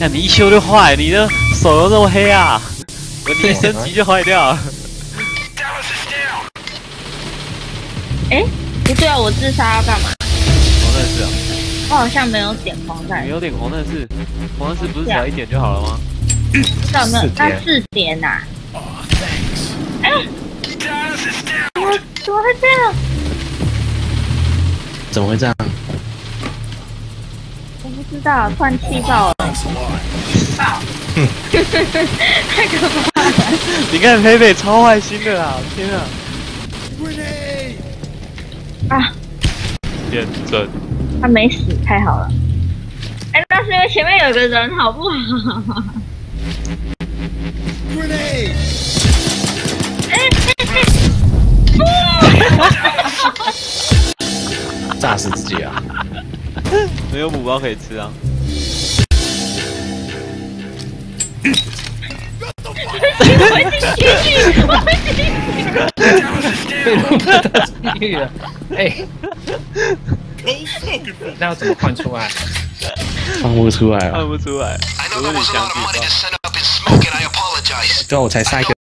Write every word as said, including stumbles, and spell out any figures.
那你一修就坏，你的手又那么黑啊！你一升级就坏掉。 哎，不对啊，我自杀要干嘛？ 黄战士啊！ 我好像没有点黄战士。 没有点黄战士，黄战士不是只要一点就好了吗？ 知道没有？那四点呐？哎，怎么怎么会这样？ 怎么会这样？ 我不知道，突然气爆了！爆！太可怕了！ 你看佩佩超坏心的啦！天啊！ 啊！ 验证。 他没死，太好了。哎，那是因为前面有个人，好不好？ 炸死自己啊！ 没有母包可以吃啊！ 我会进去，我会进去。 被录到进去了，哎，那要怎么换出来？放不出来啊！ 看不出来，我有点相信吧。 对啊，我才杀一个。